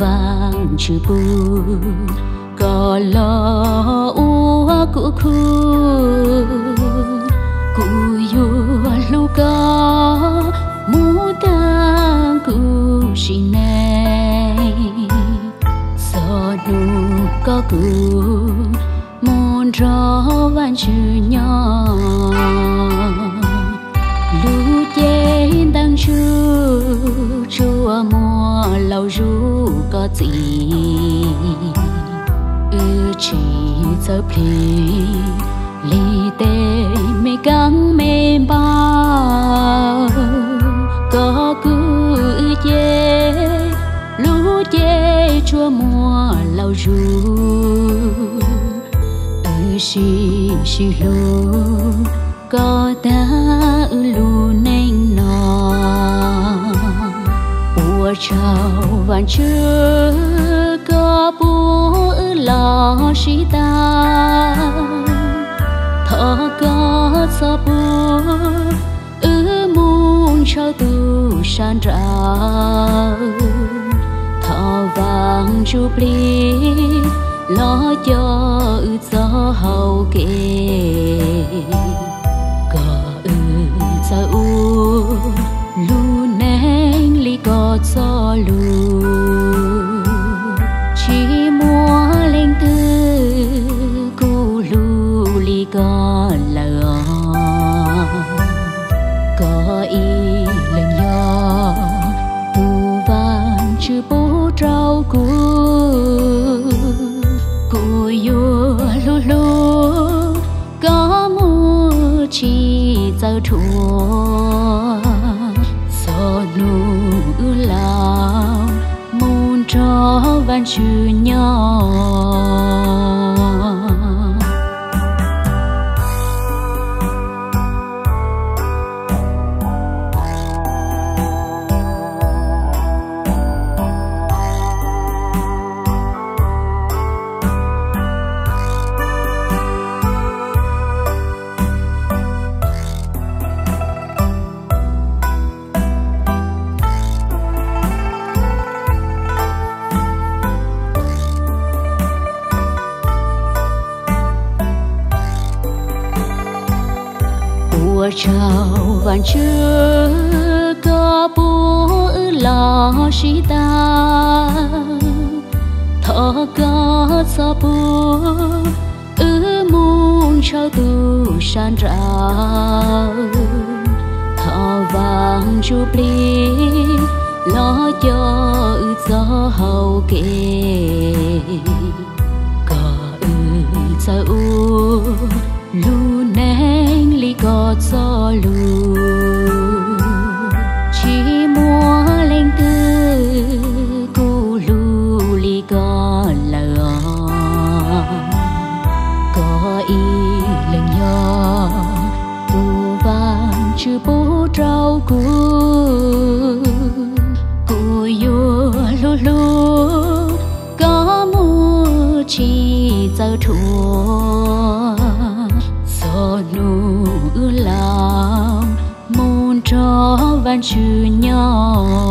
vàng chữ bu có lo ua cụ khu cụ yo lu có mu ta cụ chi này so nu có cụ muốn cho vàng chữ nhỏ lu dễ đang chua mùa lâu ru có gì chỉ giờ phi li tê mê căng mê bao có cứ dễ lu dễ chua mùa lâu ru xì lu có ta lu nên nọ ua chào vạn chưa có bố lo xí ta thọ có sao bố muốn cho tu san ra thọ vàng chụp ly lo cho gió hậu kề có sao lu nén li có gió lu chỉ mua lên tư cu lu li có lỡ có ý lần nhỏ tu vàng chữ bố trao cu yo lu lu có mua chỉ giao thua so nu lao muốn cho vạn chữ nhỏ chào vạn chưa có bố lo xí ta thọ có sao bố muốn cho tu san ra thọ vàng chụp ly lo cho gió hậu kề có sao lu nén li có gió lu chỉ mua lên tư cu lu li có lỡ có ý lần nhỏ tu vàng chữ bố trao cu yo lu lu có mua chỉ giờ thua so nu lao muốn cho vạn chữ nhỏ